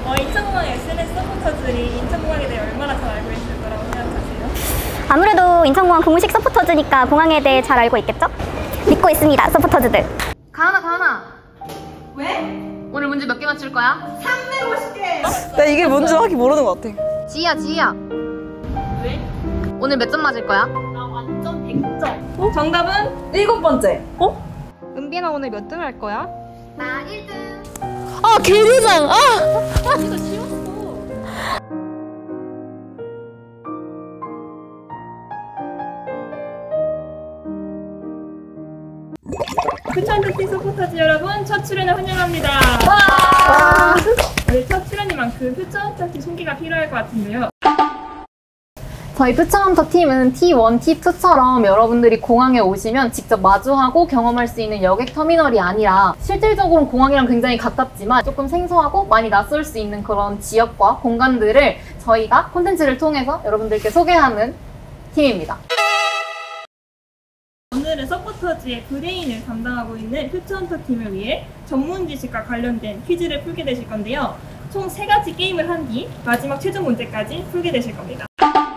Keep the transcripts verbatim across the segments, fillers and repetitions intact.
어, 인천공항 에스엔에스 서포터들이 인천공항에 대해 얼마나 잘 알고 있을 거라고 생각하세요? 아무래도 인천공항 공식 서포터즈니까 공항에 대해 잘 알고 있겠죠? 믿고 있습니다, 서포터즈들. 가은아, 가은아. 왜? 오늘 문제 몇 개 맞출 거야? 삼백오십 개! 나 이게 뭔지 정확히 모르는 것 같아. 지희야, 지희야. 왜? 오늘 몇 점 맞을 거야? 나 완전 백 점. 어? 정답은? 일곱 번째. 어? 은빈아 오늘 몇 등 할 거야? 나 일 등. 아 계류장! 아! 진짜 쉬웠어. 퓨처언터티 서포터즈 여러분, 첫 출연을 환영합니다. 와! 우리 첫 출연이만큼 퓨처언터티 손기가 필요할 것 같은데요. 저희 퓨처헌터 팀은 티 원, 티 투처럼 여러분들이 공항에 오시면 직접 마주하고 경험할 수 있는 여객 터미널이 아니라 실질적으로는 공항이랑 굉장히 가깝지만 조금 생소하고 많이 낯설 수 있는 그런 지역과 공간들을 저희가 콘텐츠를 통해서 여러분들께 소개하는 팀입니다. 오늘은 서포터즈의 브레인을 담당하고 있는 퓨처헌터 팀을 위해 전문 지식과 관련된 퀴즈를 풀게 되실 건데요. 총 세 가지 게임을 한 뒤 마지막 최종 문제까지 풀게 되실 겁니다.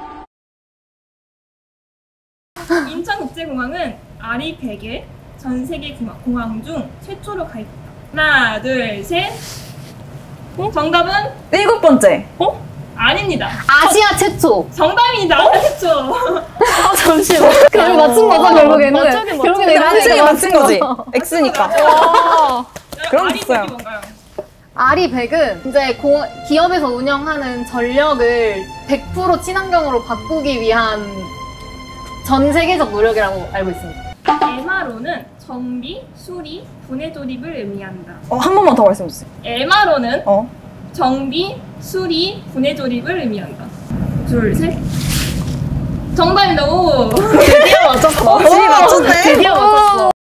인천국제공항은 아리 백 일 전 세계 공항 중 최초로 가입했다. 하나, 둘, 셋. 어? 정답은? 일곱 번째. 어? 아닙니다. 아시아 최초! 정답입니다. 아시아 최초. 아, 잠시만. 그걸 맞춘 거죠, 결국에는? 맞추긴 결국에 근데 내가 한층이 맞춘 거지? X니까. 그럼 아리 됐어요. 백이 뭔가요? 아리 백은 이제 공, 기업에서 운영하는 전력을 백 퍼센트 친환경으로 바꾸기 위한 전 세계적 노력이라고 알고 있습니다. 엠아르오는 정비, 수리, 분해 조립을 의미한다. 어, 한 번만 더 말씀해주세요. 엠아르오는 어? 정비, 수리, 분해 조립을 의미한다. 둘, 셋. 정답입니다. 오! 드디어 맞췄어. 어, 지희 맞췄네? 드디어 맞췄어.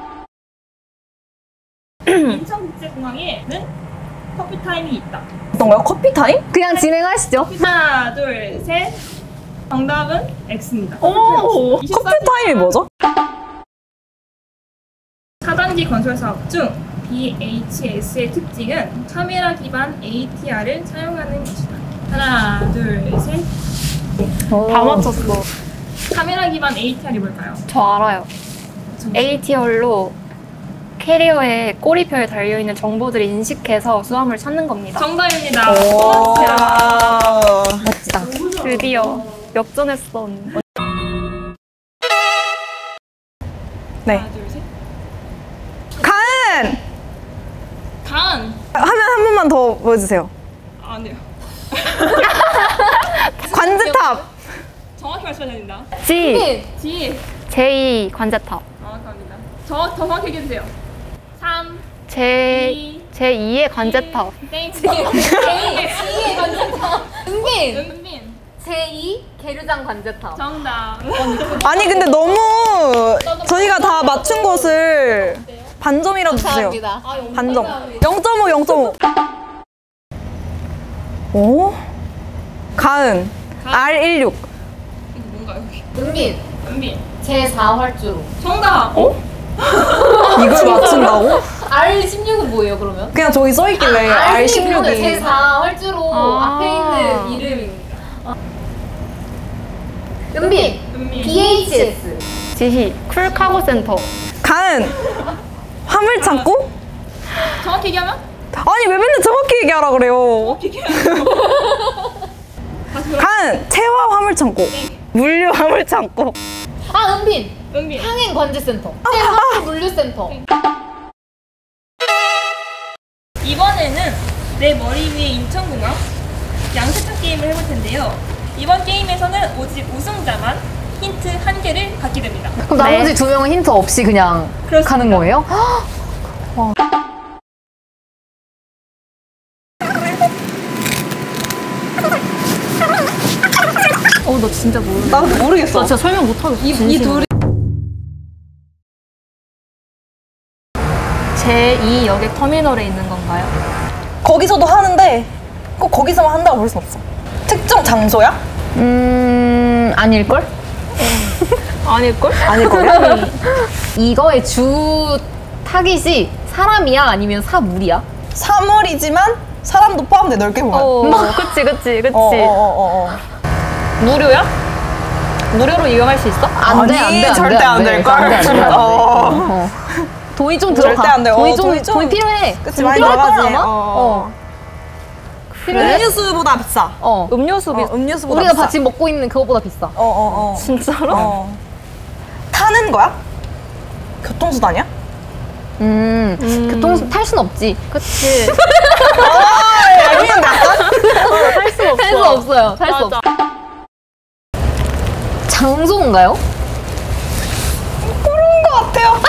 인천국제공항에는 커피 타임이 있다. 어떤 거요? 커피 타임? 그냥 진행하시죠. 하나, 둘, 셋. 정답은 X입니다. 오! 커피 타임이 뭐죠? 사 단지 건설 사업 중 비 에이치 에스의 특징은 카메라 기반 에이티알을 사용하는 것이다. 하나, 둘, 셋. 다 맞췄어. 카메라 기반 에이티알이 뭘까요? 저 알아요. 에이티알로 캐리어에 꼬리표에 달려있는 정보들을 인식해서 수화물을 찾는 겁니다. 정답입니다. 오. 멋지다. 드디어 역전했던. 네. 하나, 둘, 셋. 가은! 간. 하면 한 번만 더 보여주세요. 아, 안 돼요. 관제탑! 정확히 말씀해야 됩니다. G, 지. 제이 관제탑. 정확합니다. 저, 더 정확히 얘기해주세요. 삼, 제, 이, 제이의 관제탑. 땡. 제이의 관제탑. 은빈! 은빈. 제이 계류장 관제탑. 정답. 아니 근데 너무 저희가 다 맞춘 것을 반점이라도 주세요. 감사합니다. 반점. 영 점 오, 영 점 오. 오? 가은. 알 십육. 이거 뭔가요? 은빈! 은빈. 제사 활주로. 정답. 어? 이걸 맞춘다고? 알 십육은 뭐예요, 그러면? 그냥 저기 써있길래 알 십육이. 제사 활주로 아. 앞에 있는 이름입니다. 은빈! 은빈. 비 에이치 에스. 지희 쿨카고 센터. 가은. 화물창고? 정확히 얘기하면? 아니 왜 맨날 정확히 얘기하라 그래요. 얘기해요. 다시 돌아. 가은. 채화 화물창고. 물류 화물창고. 아, 은빈! 은빈. 항행 관제센터. 항행 물류센터. 이번에는 내 머리 위에 인천공항 양세찬 게임을 해볼 텐데요. 이번 게임에서는 오직 우승자만 힌트 한 개를 받게 됩니다. 그럼 나머지 두 명은 힌트 없이 그냥 그렇습니다. 가는 거예요? 와. 어, 나 진짜 모르겠어. 나도 모르겠어. 나 진짜 설명 못하겠어. 이, 이 둘이. 제이 여객 터미널에 있는 건가요? 거기서도 하는데 꼭 거기서만 한다고 볼 순 없어. 특정 장소야? 음, 아닐걸? 아닐걸? 아닐걸요? 이거의 주 타깃이 사람이야? 아니면 사물이야? 사물이지만 사람도 포함돼 넓게 보면. 어, 그치, 그치, 그치. 어, 어, 어, 어. 무료야? 무료로 이용할 수 있어? 안 돼, 안 돼, 안 돼, 절대 안 돼. 될걸. 안 돼, 안 돼, 안 돼. 어. 어. 돈이 좀 절대 들어가. 안 돼. 어, 돈이 좀, 돈이 좀- 돈이 필요해. 그치, 돈 많이 필요할 걸 들어가지. 아마? 어. 어. 필요해? 음료수보다 비싸. 어. 음료수 비 어, 음료수보다 우리가 비싸. 같이 먹고 있는 그거보다 비싸. 어, 어, 어. 진짜로? 어. 타는 거야? 교통수단이야? 음, 음. 교통 탈 순 없지. 그치. 아, 아니면 약간? 할 수 없어. 탈 수 없어요. 탈 수 맞아. 없어. 장소인가요? 그런 거 같아요.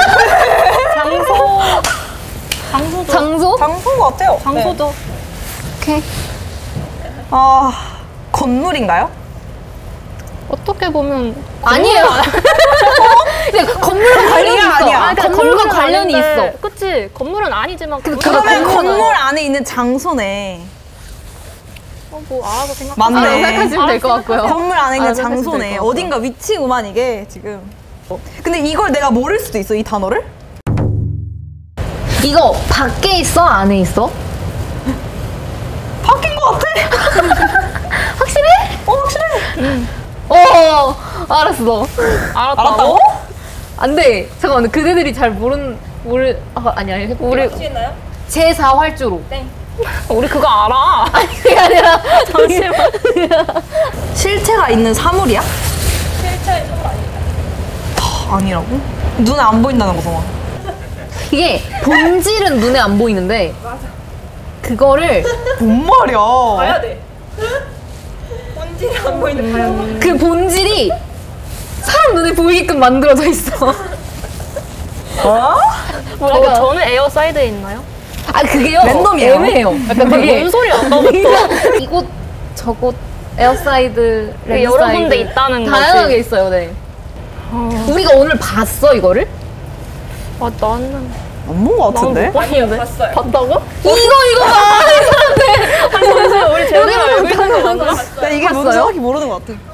장소. 장소도. 장소? 장소인 거 같아요. 네. 장소도. 오케이. 아, 건물인가요? 어떻게 보면. 아니에요. 근데 건물과 관련이 있어. 아니야. 아, 그러니까 건물과 관련이 있어. 그치. 건물은 아니지만. 그, 그러면 건물은 건물 안에 있는 장소네. 어, 뭐 알아서 생각. 맞네. 아, 생각하시면 될 것 같고요. 건물 안에 있는 아, 생각하시면 될것 장소네. 같아요. 어딘가 위치구만 이게 지금. 근데 이걸 내가 모를 수도 있어, 이 단어를? 이거 밖에 있어? 안에 있어? 바뀐 거 같아. 확실해? 어, 확실해. 어, 알았어. 알았다고? 알았다고? 안 돼. 잠깐만, 그대들이 잘 모르는, 모르, 아, 아니, 아니, 우리 아시겠나요? 제사 활주로. 우리 그거 알아. 그게 아니라, 잠시만. 실체가 있는 사물이야? 실체의 선물 아닙니다. 아니라고? 눈에 안 보인다는 거잖아. 이게 본질은 눈에 안 보이는데, 그거를, 뭔 말이야? 봐야 돼. 본질이 안 보이는 거야. 그 본질이 사람 눈에 보이게끔 만들어져 있어. 어? 뭐라고? 저는 에어 사이드에 있나요? 아, 그게요. 랜덤이에요. 애매해요. 약간 그게. 뭔 소리야? 아까부터. 이곳, 저곳, 에어사이드, 그 여러 랜드사이드. 군데 있다는 거지. 다양하게 있어요, 네. 어. 우리가 오늘 봤어, 이거를? 아, 나는. 안 본 거 같은데? 못 봤는데? 봤어요. 봤다고? 이거, 이거 봐! 아니, 잠시만. 우리 제대로 알고 있는 거 맞나? 나 이게 뭔지 봤어요? 정확히 모르는 거 같아.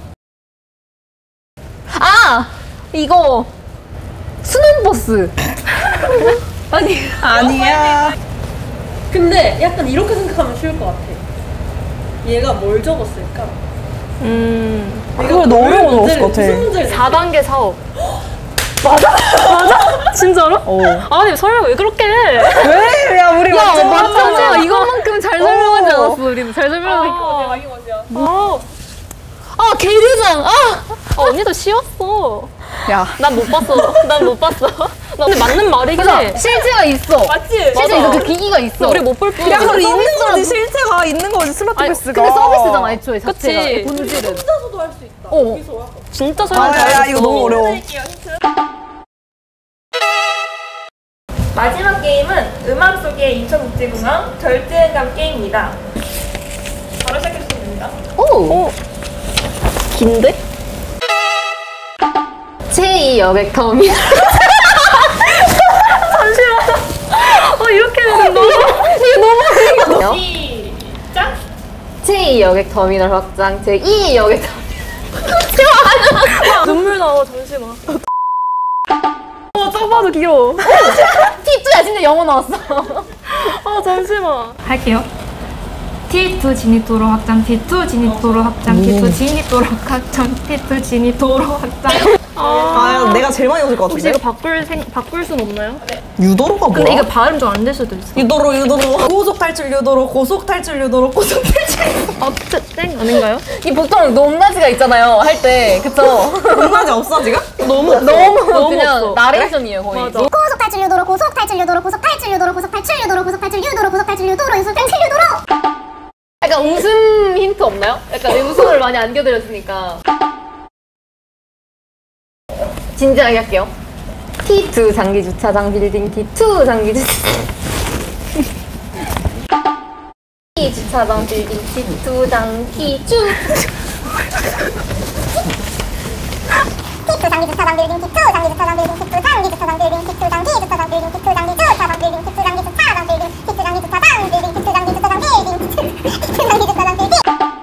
아! 이거, 수능버스. 아니. 아니야. 근데 약간 이렇게 생각하면 쉬울 것 같아. 얘가 뭘 적었을까? 음. 그걸 너무 어려워 적었을 문제를, 것 같아. 무슨 문제를 사 단계 사업. 맞아? 맞아? 진짜로? 어. 아니, 설명 왜 그렇게 해? 왜? 야, 우리 야, 맞죠? 맞잖아. 이것만큼 잘 설명하지 않았어, 우리는. 잘 설명하지. 아, 대박이 뭐죠? 아, 아, 계류장! 아! 아, 언니도 쉬웠어. 야. 난 못 봤어. 난 못 봤어. 나 근데 맞는 말이긴 그래서 해. 실제가 있어. 맞지? 실제 맞아. 있어. 그 기기가 있어. 우리 못 볼 뿐. 야, 그럼 있는 서비스라도- 거지. 실체가 있는 거지. 스마트 아니, 패스가. 근데 서비스잖아, 애초에. 자체가. 그치. 본질은. 혼자서도 할 수 있다. 어. 여기서 약간 진짜 설명 아, 야, 잘했어. 야, 이거 너무 어려워. 드릴게요, 힌트. 마지막 게임은 음악 속의 인천국제공항 절제감 게임입니다. 바로 시작해주시면 됩니다. 오! 긴데? 제이 여객 터미널. 어, 이렇게 되는 거? 이게 너무 시작! 제이 여객 터미널 확장, 제이 여객 터미널. 눈물 나와, 잠시만. 어, 딱 봐도 길어. 티투야, 진짜 영어 나왔어. 아, 잠시만. 할게요. 티 투 진입도로 확장, 티 투 진입도로 확장, 티 투 진입도로 확장, 티 투 진입도로 확장. 아, 내가 제일 많이 웃을 것 혹시 같은데? 이거 바꿀 생, 바꿀 순 없나요? 유도로가 뭐야? 근데 이거 발음 좀 안 될 수도 있어. 유도로, 유도로. 고속 탈출 유도로, 고속 탈출 유도로, 고속 탈출. 아, 땡 아닌가요? 이 보통 높낮이가 있잖아요, 할 때. 그쵸? 공간이 없어, 지금? 너무, 너무, 너무 그냥 없어. 나레이션이에요, 거의. 맞아. 고속 탈출 유도로 고속 탈출 유도로 고속 탈출 유도로 고속 탈출 유도로 고속 탈출 유도로 고속 탈출 유도로 고속 탈출 유도로. 약간 웃음 힌트 없나요? 약간 웃음을 많이 안겨드렸으니까. 진지하게 할게요. 티 투 장기 주차장 빌딩 티 투 장기 주차장. 티 주차장 빌딩 티 투 장기 주. 티투 장기 주차장 빌딩 티투 장기 주차장 빌딩 티투 장기 주차장 빌딩 티투 장기 주차장 빌딩 티투 장기 주차장 빌딩 티투 장기 주차장 빌딩 티투 장기 주차장 빌딩 티투 장기 주차장 빌딩 티투 장기 주차장 빌딩.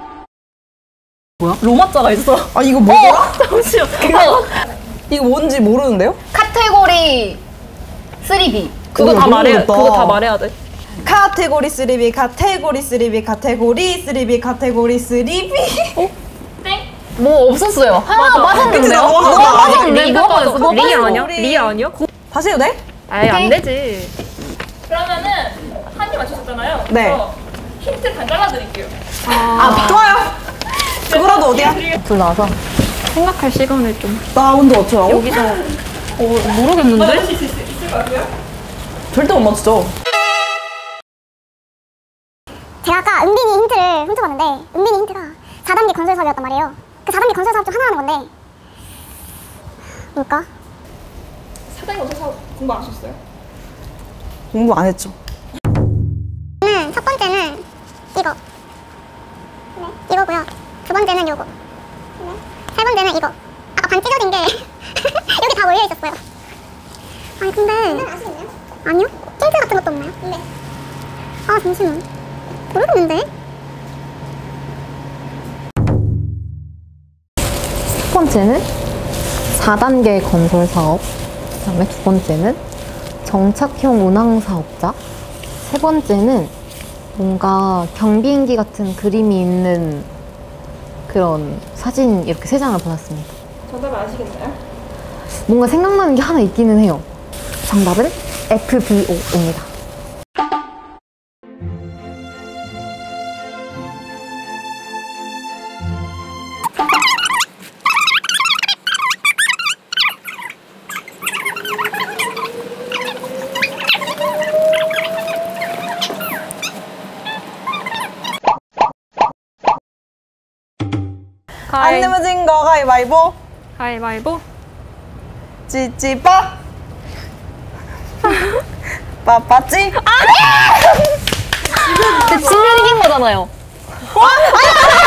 로마자가 있어. 아, 이거 뭐더라? 잠시만. 그거 이거 뭔지 모르는데요? 카테고리 쓰리 비. 그거 어, 다 너무 말해야, 어렵다. 그거 다 말해야 돼. 카테고리 쓰리비 카테고리 쓰리비 카테고리 쓰리비 카테고리 쓰리비. 뭐 없었어요. 하나 그치, 빠졌는데요? 뭐 뭐 하나 빠졌는데? 뭐 빠졌어? 뭐 리아 빠졌어? 아니야? 리아 아니야? 다시 해도 돼? 아예 안 되지. 그러면은 한 개 맞추셨잖아요. 네. 그래서 힌트 다 잘라드릴게요. 아, 좋아요. 그거라도 어디야? 둘 나와서. 생각할 시간을 좀. 나 근데 어쩌라고? 여기서 어, 모르겠는데? 맞추실 수 있- 있을 것 같아요? 절대 못 맞추죠. 제가 아까 은빈이 힌트를 훔쳐봤는데 은빈이 힌트가 사 단계 건설 사업이었단 말이에요. 그 사 단계 건설 사업 중 하나라는 건데 뭘까? 사단계 어디서 공부 안 하셨어요? 공부 안 했죠. 음, 첫 번째는 이거 네, 이거고요. 두 번째는 요거 네. 세 번째는 이거 아까 반 찢어진 게 여기 다 몰려있었어요. 아니 근데 아시겠네요? 아니요? 힌트 같은 것도 없나요? 네. 아 잠시만 모르겠는데? 첫 번째는 사 단계 건설 사업, 그 다음에 두 번째는 정착형 운항 사업자, 세 번째는 뭔가 경비행기 같은 그림이 있는 그런 사진 이렇게 세 장을 보냈습니다. 정답을 아시겠나요? 뭔가 생각나는 게 하나 있기는 해요. 정답은 에프비오입니다. 안 내면 진 거 가위바위보. 가위바위보. 찌찌빠. 빠빠찌. 근데 지면 이긴 거잖아요. 와! 아니야!